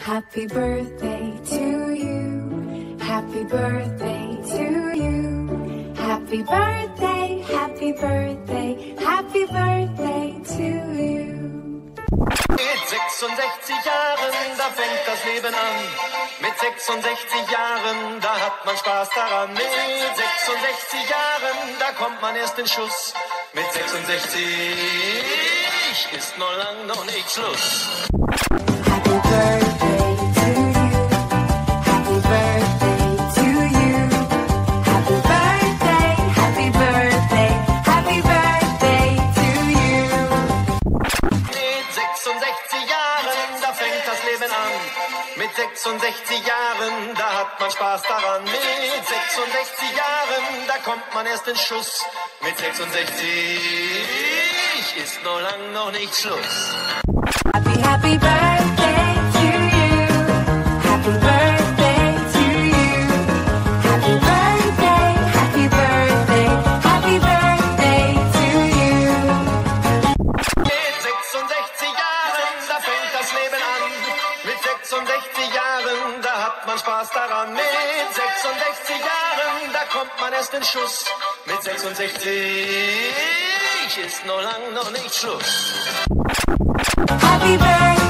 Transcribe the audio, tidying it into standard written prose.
Happy birthday to you. Happy birthday to you. Happy birthday, happy birthday, happy birthday to you. Mit 66 Jahren, da fängt das Leben an. Mit 66 Jahren, da hat man Spaß daran. Mit 66 Jahren, da kommt man erst in Schuss. Mit 66 ist noch lang noch nicht Schluss. Happy birthday to you. Happy birthday to you. Happy birthday, happy birthday, happy birthday to you. Mit 66 Jahren, da fängt das Leben an. Mit 66 Jahren, da hat man Spaß daran. Mit 66 Jahren, da kommt man erst in Schuss. Mit 66 ist noch lang noch nicht Schluss. Happy, happy birthday to you. Happy birthday to you. Happy birthday, happy birthday, happy birthday to you. Mit 66 Jahren, da fängt das Leben an. Mit 66 Jahren, da hat man Spaß daran. Mit 66 Jahren, da kommt man erst in Schuss. Mit 66 ist noch lang noch nicht Schluss. Happy birthday.